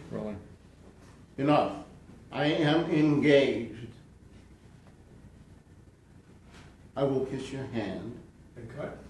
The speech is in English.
Rolling. Enough. I am engaged. I will kiss your hand. And cut.